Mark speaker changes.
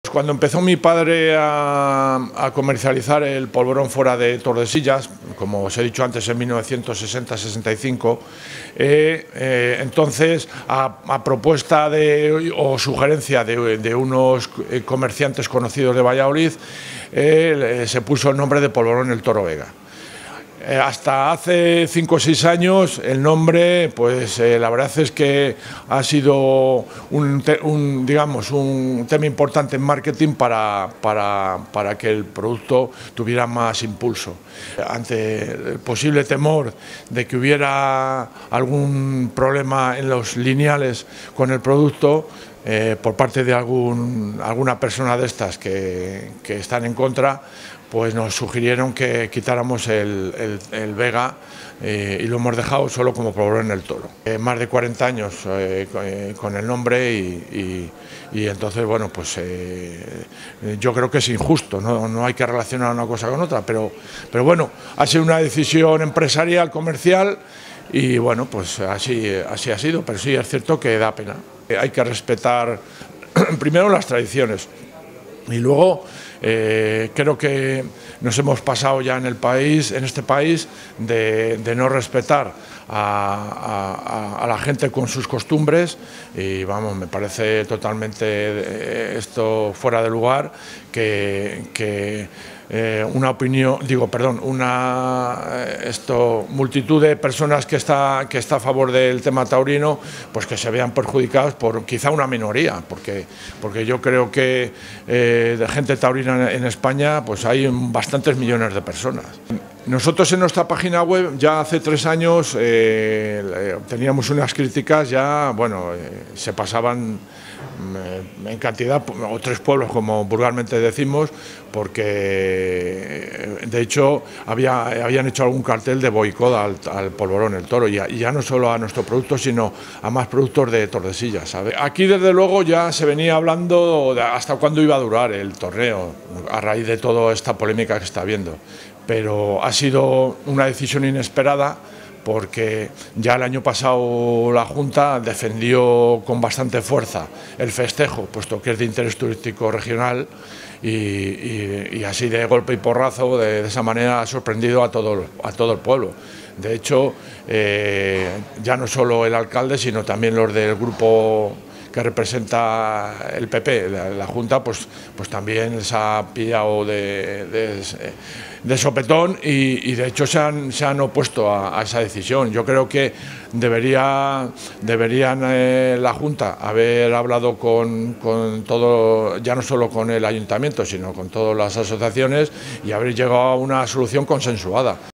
Speaker 1: Cuando empezó mi padre a comercializar el polvorón fuera de Tordesillas, como os he dicho antes, en 1960-65, entonces a propuesta o sugerencia de unos comerciantes conocidos de Valladolid, se puso el nombre de Polvorón El Toro Vega. Hasta hace 5 o 6 años el nombre, pues la verdad es que ha sido un tema importante en marketing para que el producto tuviera más impulso. Ante el posible temor de que hubiera algún problema en los lineales con el producto, por parte de alguna persona de estas que están en contra, pues nos sugirieron que quitáramos el Vega y lo hemos dejado solo como Polvorón El Toro. Más de 40 años con el nombre y entonces, bueno, pues yo creo que es injusto, no hay que relacionar una cosa con otra, pero bueno, ha sido una decisión empresarial, comercial, y bueno, pues así ha sido, pero sí es cierto que da pena. Hay que respetar primero las tradiciones y luego creo que nos hemos pasado ya en este país de no respetar a la gente con sus costumbres, y vamos, me parece totalmente esto fuera de lugar que multitud de personas que está a favor del tema taurino, pues que se vean perjudicados por quizá una minoría, porque yo creo que de gente taurina en España pues hay bastantes millones de personas. Nosotros en nuestra página web ya hace 3 años teníamos unas críticas, ya bueno, se pasaban en cantidad, o 3 pueblos como vulgarmente decimos, porque de hecho habían hecho algún cartel de boicot al Polvorón El Toro, y ya no solo a nuestro producto, sino a más productos de Tordesillas, ¿sabe? Aquí desde luego ya se venía hablando de hasta cuándo iba a durar el torneo, a raíz de toda esta polémica que está habiendo, pero ha sido una decisión inesperada, porque ya el año pasado la Junta defendió con bastante fuerza el festejo, puesto que es de interés turístico regional, y así de golpe y porrazo, de esa manera, ha sorprendido a todo el pueblo. De hecho, ya no solo el alcalde, sino también los del grupo que representa el PP, la Junta, pues también se ha pillado de sopetón, y de hecho se han opuesto a esa decisión. Yo creo que deberían la Junta haber hablado con todo, ya no solo con el ayuntamiento, sino con todas las asociaciones, y haber llegado a una solución consensuada.